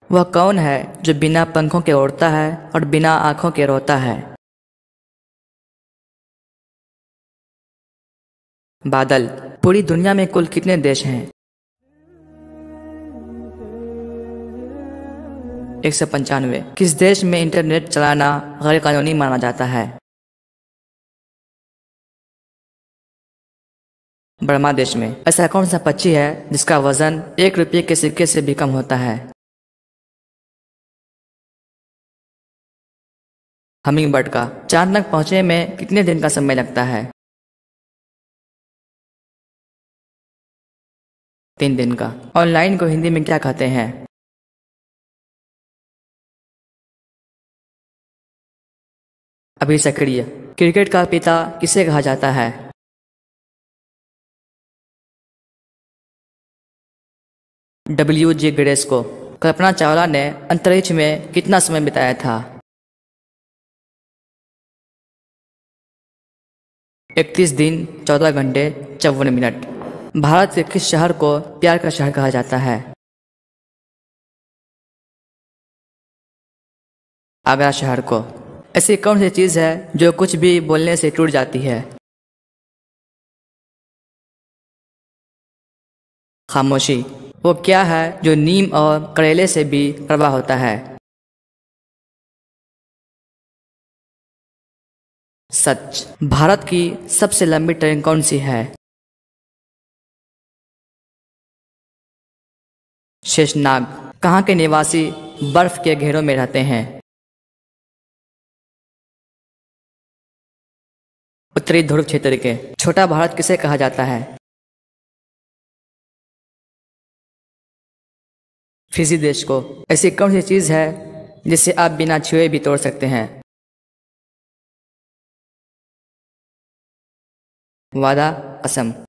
वह कौन है जो बिना पंखों के उड़ता है और बिना आंखों के रोता है? बादल। पूरी दुनिया में कुल कितने देश हैं? 195। किस देश में इंटरनेट चलाना गैर कानूनी माना जाता है? बर्मा देश में। ऐसा कौन सा पक्षी है जिसका वजन 1 रुपये के सिक्के से भी कम होता है? हमिंग बर्ड का। चांद तक पहुंचने में कितने दिन का समय लगता है? 3 दिन का। ऑनलाइन को हिंदी में क्या कहते हैं? अभी सक्रिय। क्रिकेट का पिता किसे कहा जाता है? WG ग्रेस को। कल्पना चावला ने अंतरिक्ष में कितना समय बिताया था? 31 दिन 14 घंटे 54 मिनट। भारत के किस शहर को प्यार का शहर कहा जाता है? आगरा शहर को। ऐसी कौन सी चीज़ है जो कुछ भी बोलने से टूट जाती है? खामोशी। वो क्या है जो नीम और करेले से भी कड़वा होता है? सच। भारत की सबसे लंबी ट्रेन कौन सी है? शेषनाग। कहाँ के निवासी बर्फ के घेरों में रहते हैं? उत्तरी ध्रुव क्षेत्र के। छोटा भारत किसे कहा जाता है? फिजी देश को। ऐसी कौन सी चीज़ है जिसे आप बिना छुए भी तोड़ सकते हैं? वादा। असम।